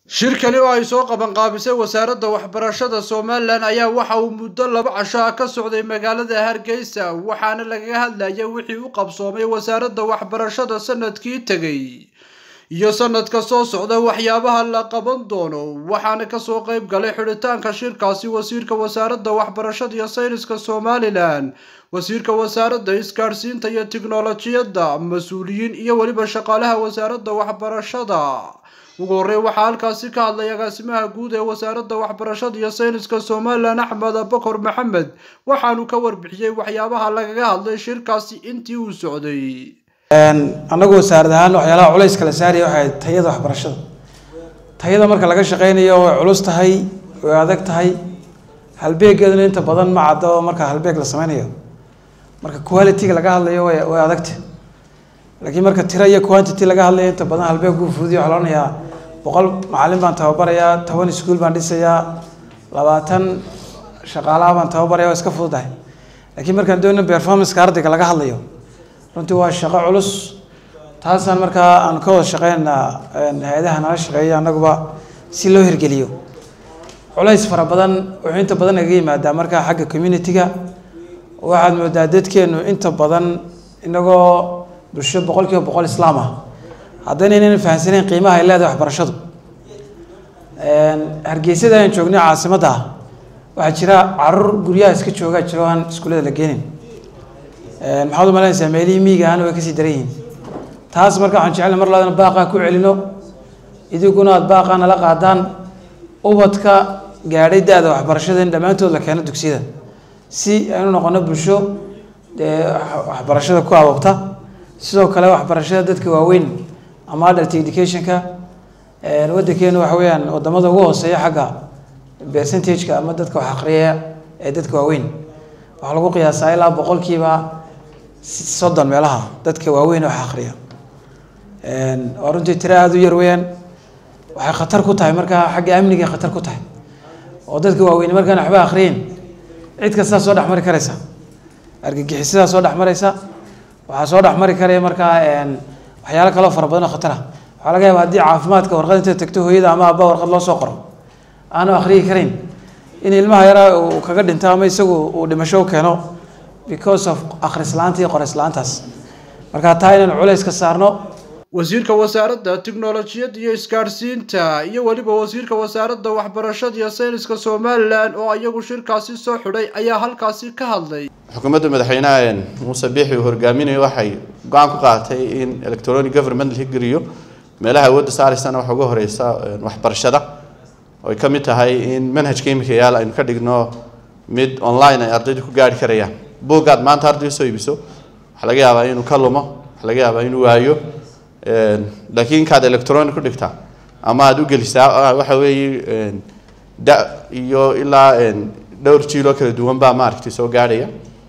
shirkani oo ay soo qaban qaabisay wasaaradda waxbarashada Soomaaliland ayaa waxa uu muddo 2 casho ah ka socday magaalada Hargeysa waxaana lagaga hadlayay wixii uu qabsoomay wasaaradda waxbarashada sanadkii tagay iyo sanadka soo socda waxyaabaha la qaban doono waxaana ka soo qayb galay xiritaanka shirkaasi wasiirka wasaaradda waxbarashada iyo sayniska Soomaaliland wasiirka wasaaradda isgaarsiinta iyo tiknoolajiyadda mas'uuliyiin iyo waliba shaqaalaha wasaaradda waxbarashada ugu horreyn waxaa halkaasi ka hadlay agaasimaha guud ee wasaaradda waxbarashada iyo sayniska Soomaaliland Axmed Bakar Maxamed waxaanu ka warbixiyay waxyaabaha lagaga hadlay shirkaasi intii uu socday anagu wasaarad ahaan waxyaalaha culays kala saaraya waxay tayada waxbarashada tayada marka laga shaqeynayo way culus tahay way adag tahay halbeegeedna inta badan ma caddo marka halbeeg la sameynayo marka quality laga hadlayo way adagtahay laakiin marka tira iyo quantity laga hadlayo inta badan halbeeg uu fududiyo waxa la oranayaa 100 macallin baan tababarayaa 10 iskuul baan dhisayaa 20 shaqaalaha baan tababarayaa iska fududahay laakiin markaan doonayno performance ka ardayga laga hadlayo runtii waa shaqo culus taasaan markaa aan ka wada shaqeynaa hay'adaha nala shaqeeya anaguba si loo hirgeliyo culays fara badan wuxuu inta badan naga yimaadaa markaa xagga community-ga waxaad moodaa dadkeenu inta badan inagoo bulsho 100% islaam ah haddana inaan fahansaneyn qiimaha ay leedahay waxbarashadu Hargeysada aan joognay caasimadda waxaa jira carruur guryaha iska jooga jiraan iskuulada la geenin maxaad u malaynaysaa meelihii miyiga ahna way kasii daran yihiin taas marka waxaan jeclahay mar labaadna baaqaa ku celino idiguna aad baaqaa nala qaadaan ubadka gaadhay da'da waxbarashada in dhammaantood la keeno dugsiyada si aynu noqono bulsho waxbarashada ku awoobta sidoo kale waxbarashada dadka waaweyn ama adult education-ka waddankeenu waxa weeyaan wadamada ugu hooseeya xagga percentage-ka ama dadka wax akhriya ee dadka waaweyn waxa lagu qiyaasaa ilaa 30% meelaha dadka waaweyn wax akhriya oo runtii tiro aad u yar weeyaan waxay khatar ku tahay marka xagga amniga khatar ku tahay oo dadka waaweyn markaan waxba akhriyin cid kasta soo dhaxmari karaysa argagixisada soo dhaxmaraysa waxa soo dhaxmari karaya marka waxyaalo kale oo fara badan oo khatar ah waxa laga yaabaa haddii caafimaadka warqad inta tagto hooyada ama aabba warqad loo soo qoro aanu akhriyi karin in ilmaha yara uu kaga dhinto ama isagu uu dhimasho keeno because of akhris la'aanta iyo qoris la'aantaas marka taa inaan culays ka saarno wasiirka wasaaradda tiknoolajiyadda iyo isgaarsiinta iyo waliba wasiirka wasaaradda waxbarashada iyo sayniska Soomaaliland oo ayagu shirkaasi soo xidhay ayaa halkaasi ka hadlay xukuumadda madaxweynaha Muuse Biixi uu hogaaminayo waxay go'aan ku qaatay in electronic government la geliyo meelaha wadda saaraysan waxa ugu horeysa waxbarashada oo ka mid tahay in manhajka imika yaal aynu ka dhigno mid online ay ardaydu ku gaari karayaan buugaad maanta ardaydu soo iibiso waxa laga yaabaa inuu ka lumo waxa laga yaabaa inuu waayo laakiin kaad electronic ku dhigta ama aad u gelisaa waxa weeye iyo ilaa dhowr jiilo kala duwan baa maaragtay soo gaaraya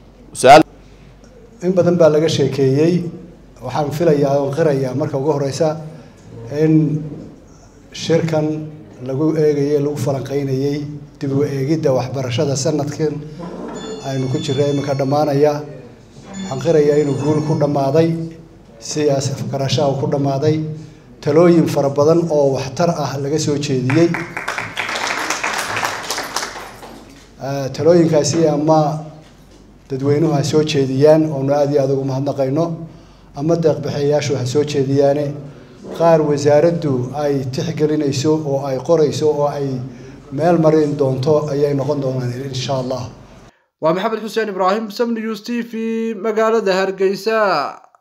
in badan baa laga sheekeeyay waxaan filayaa oo qirayaa marka ugu horeysa in shirkan lagu eegayay lagu falanqeynayay dib u eegidda waxbarashada sanadkan aynu ku jirnay imika dhamaanaya waxaan qirayaa inuu guul ku dhamaaday siyaas afkarasho ku dhamaaday talooyin fara badan oo waxtar ah laga soo jeediyay talooyinkaasi ama dadweynuhu ha soo jeediyaan oo aad iyo aad ugu mahadnaqayno ama deeq-bixiyayaashu ha soo jeediyaane qaar wasaaraddu ay tixgelinayso oo ay qorayso oo ay meel marin doonto ayay noqon doonaan insha Allah waa Maxamed Xuseen Ibraahim Sam News TV magaalada Hargeysa.